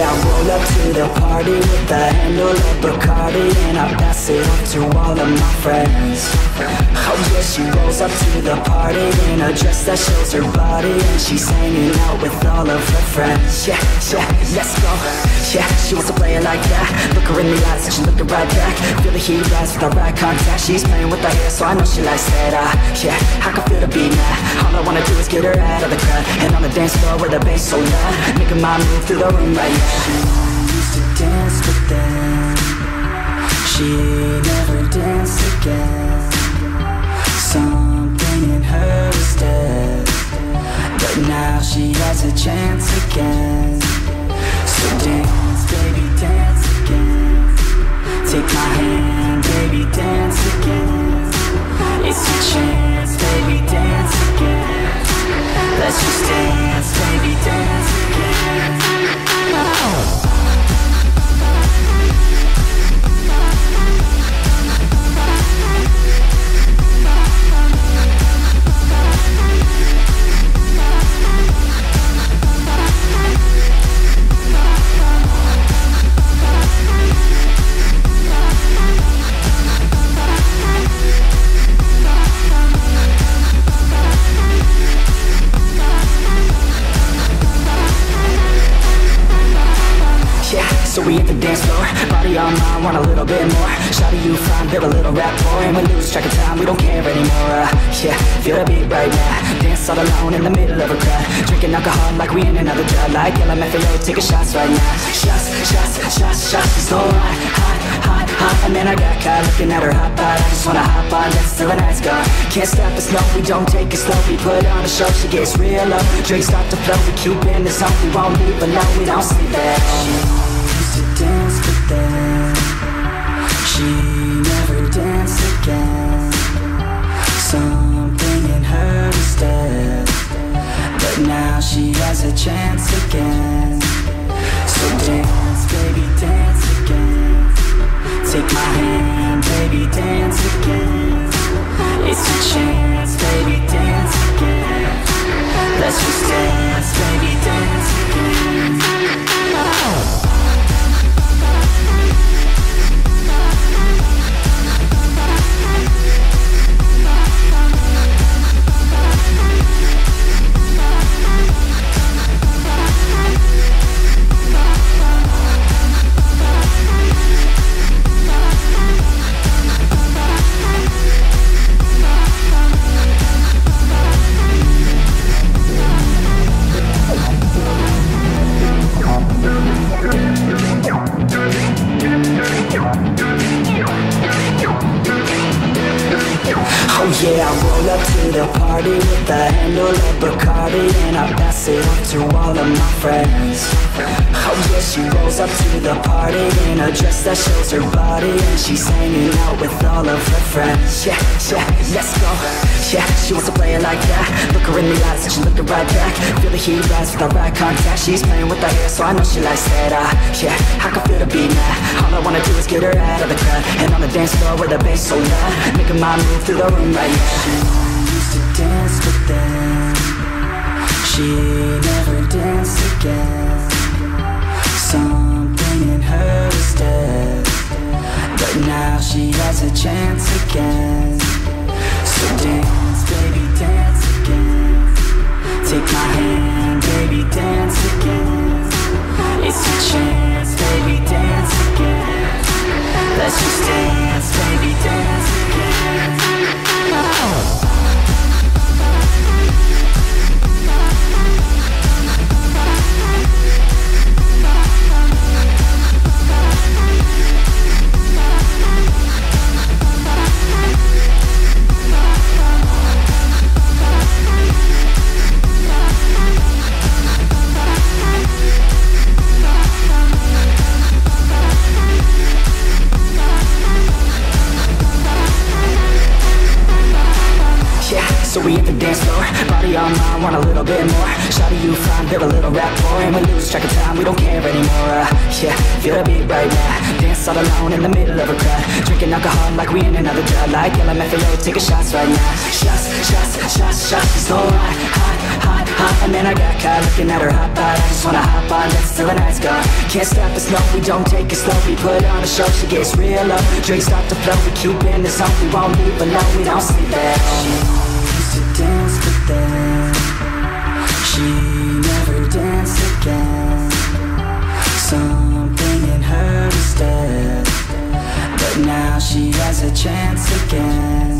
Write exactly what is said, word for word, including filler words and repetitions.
I roll up to the party with the handle of Bacardi, and I pass it on to all of my friends. Oh yeah, she rolls up to the party in a dress that shows her body, and she's hanging out with all of her friends. Yeah, yeah, let's go. Yeah, she wants to play it like that. Look her in the eyes and she looking right back. Feel the heat rise with our eye contact. She's playing with her hair, so I know she likes that. uh, Yeah, I can feel the beat now. All I wanna do is get her out of the crowd, and on the dance floor where the bass so loud, making my move through the room right now. She used to dance with them, she never danced again. Something in her was dead, but now she has a chance again. So dance, baby, dance again. Take my hand, baby, dance again. It's your chance, baby, dance again. Let's just dance, baby, dance again. Oh. So we hit the dance floor, body on mine, want a little bit more. Shawty, you fine, build a little rapport, and we lose track of time, we don't care anymore. uh, Yeah, feel the beat right now. Dance all alone in the middle of a crowd, drinking alcohol like we in another job. Like L M F A O, taking shots right now. Shots, shots, shots, shots. She's so hot, hot, hot, hot. And then I got caught looking at her hot body. I just wanna hop on, dance till the night's gone. Can't stop us, no, we don't take it slow. We put on a show, she gets real low. Drinks start to flow, we keep in the zone. We won't leave alone, we don't sleep at home. To dance with them, she never danced again. Something in her was dead, but now she has a chance again. So dance, baby, dance again. Take my hand, baby, dance again. It's your chance, baby, dance again. Let's just dance, baby, dance again. Oh. Oh yeah, I roll up to the party with the handle of Bacardi, and I pass it on to all of my friends. Oh yeah, she rolls up to the party in a dress that shows her body, and she's hanging out with all of her friends. Yeah, yeah, let's go. Yeah, she wants to play it like that. Look her in the eyes and she looking right back. Feel the heat rise with our eye contact. She's playing with her hair, so I know she likes that. uh, Yeah, I can feel the beat now. All I wanna do is get her out of the crowd, and on the dance floor where the bass so loud, making my move through the room right now. She used to dance with them, she never danced again. Something in her was dead, but now she has a chance again. So dance, baby, dance again. Take my hand, baby, dance again. It's your chance, baby, dance again. Let's just dance, baby, dance again. Oh. So we hit the dance floor, body on mine, want a little bit more. Shawty, you fine, build a little rapport, and we lose track of time, we don't care anymore. uh, Yeah, feel the beat right now. Dance all alone in the middle of a crowd, drinking alcohol like we in another job. Like L M F A O, taking shots right now. Shots, shots, shots, shots. She's so hot, hot, hot, Huh, and then I got caught looking at her hot body. I just wanna hop on, dance till the night's gone. Can't stop us, no, we don't take it slow. We put on a show, she gets real low. Drinks start to flow, we keep in the zone. We won't leave alone, we don't sleep at home. She used to dance, but then she never danced again. Something in her is dead, but now she has a chance again.